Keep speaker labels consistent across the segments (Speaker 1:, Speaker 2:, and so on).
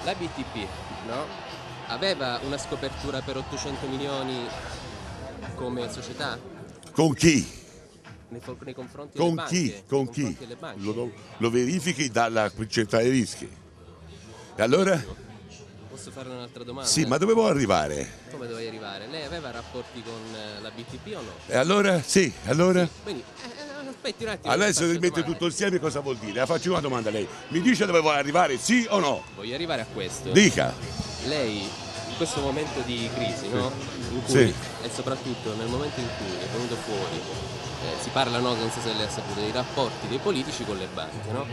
Speaker 1: La BTP, no? Aveva una scopertura per 800 milioni come società?
Speaker 2: Con chi?
Speaker 1: Nei confronti
Speaker 2: Con
Speaker 1: delle
Speaker 2: chi?
Speaker 1: banche?
Speaker 2: Con
Speaker 1: Nei
Speaker 2: chi?
Speaker 1: confronti delle banche?
Speaker 2: Lo verifichi dalla centrale rischi. E allora?
Speaker 1: Posso fare un'altra domanda?
Speaker 2: Sì, ma dove vuoi arrivare?
Speaker 1: Come dovevi arrivare? Lei aveva rapporti con la BTP o no?
Speaker 2: E allora? Sì, allora?
Speaker 1: Sì, quindi, aspetti un attimo.
Speaker 2: Adesso
Speaker 1: faccio
Speaker 2: rimette
Speaker 1: domande.
Speaker 2: tutto insieme cosa vuol dire? La faccio una domanda a lei. Mi dice dove vuole arrivare, sì o no?
Speaker 1: Voglio arrivare a questo.
Speaker 2: Dica.
Speaker 1: Lei, in questo momento di crisi, no? In cui,
Speaker 2: Sì.
Speaker 1: e soprattutto nel momento in cui è venuto fuori, si parla, no, non so se lei ha saputo, dei rapporti dei politici con le banche, no?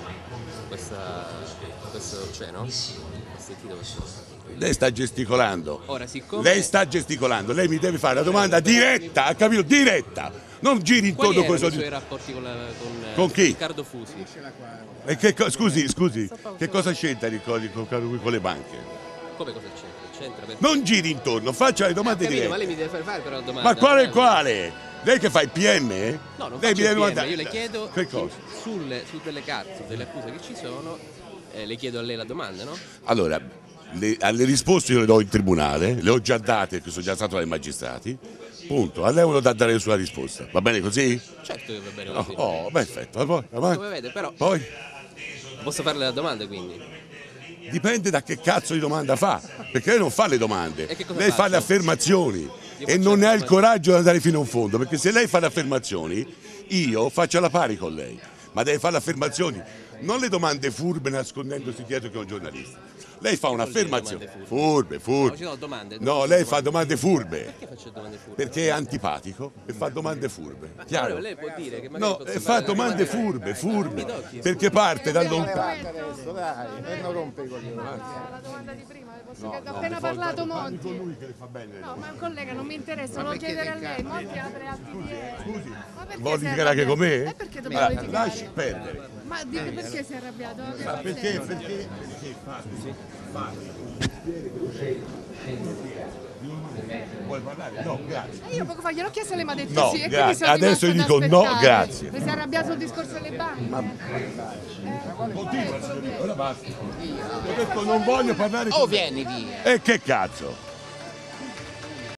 Speaker 1: Questo c'è, no? Ho sentito questo.
Speaker 2: Lei sta gesticolando.
Speaker 1: Ora, siccome...
Speaker 2: Lei sta gesticolando, lei mi deve fare una domanda diretta, ha capito? Diretta! Non giri
Speaker 1: Quali
Speaker 2: intorno
Speaker 1: erano
Speaker 2: con
Speaker 1: i suoi rapporti
Speaker 2: Con chi?
Speaker 1: Riccardo Fusi?
Speaker 2: E scusi, che cosa c'entra con le banche?
Speaker 1: Come cosa c'entra? C'entra perché...
Speaker 2: Non giri intorno, faccia le domande
Speaker 1: capito,
Speaker 2: dirette.
Speaker 1: ma lei mi deve fare però la domanda.
Speaker 2: Ma quale? Lei che fa il PM?
Speaker 1: No, non
Speaker 2: lei
Speaker 1: faccio il PM,
Speaker 2: mandare...
Speaker 1: io le chiedo
Speaker 2: Che cosa?
Speaker 1: su delle carte, delle accuse che ci sono, le chiedo a lei la domanda, no?
Speaker 2: Allora, alle risposte io le do in tribunale, le ho già date, che sono già stato dai magistrati, punto. A lei uno da dare la sua risposta, va bene così?
Speaker 1: Certo che va bene così.
Speaker 2: Oh, perfetto, poi, avanti.
Speaker 1: Come vede, però...
Speaker 2: Poi?
Speaker 1: Posso farle la domanda quindi?
Speaker 2: Dipende da che cazzo di domanda fa, perché lei non fa le domande,
Speaker 1: E che cosa
Speaker 2: lei fa
Speaker 1: faccio?
Speaker 2: le affermazioni
Speaker 1: Io
Speaker 2: e
Speaker 1: faccio
Speaker 2: non
Speaker 1: le
Speaker 2: ha il
Speaker 1: affermazioni.
Speaker 2: coraggio di andare fino in fondo, perché se lei fa le affermazioni io faccio la pari con lei, ma deve fare le affermazioni, non le domande furbe nascondendosi dietro che è un giornalista. Lei fa un'affermazione, furbe.
Speaker 1: No, ci sono domande.
Speaker 2: No, lei fa domande furbe.
Speaker 1: Perché faccio domande furbe?
Speaker 2: Perché è antipatico e fa domande furbe. Chiaro?
Speaker 1: Allora, lei può dire che magari
Speaker 2: No,
Speaker 1: posso
Speaker 2: fa
Speaker 1: fare
Speaker 2: domande furbe, perché parte da lontano.
Speaker 3: Adesso dai, e non rompe i coglioni.
Speaker 4: La domanda di prima, le posso chiedere? Ho appena parlato Monti.
Speaker 2: Con lui che le fa bene.
Speaker 4: No, ma collega, non mi interessa, volevo chiedere a lei. Monti apre altri piedi.
Speaker 2: Scusi,
Speaker 4: Ma perché
Speaker 2: vuoi
Speaker 4: si è
Speaker 2: litigare anche con me?
Speaker 4: arrabbiato? Perché dobbiamo
Speaker 2: Allora,
Speaker 4: litigare?
Speaker 2: lasci perdere.
Speaker 4: Ma perché si è arrabbiato?
Speaker 2: Perché vuoi parlare? No, grazie.
Speaker 4: Io poco fa gliel'ho chiesto e lei mi ha detto
Speaker 2: No,
Speaker 4: sì. E
Speaker 2: grazie.
Speaker 4: quindi sono
Speaker 2: Adesso
Speaker 4: rimasta
Speaker 2: gli
Speaker 4: ad
Speaker 2: dico no,
Speaker 4: aspettare.
Speaker 2: grazie.
Speaker 4: Mi si è arrabbiato sul discorso delle banche.
Speaker 2: Continua, ora basta. Ho detto non voglio parlare
Speaker 3: Oh, vieni via.
Speaker 2: E che cazzo?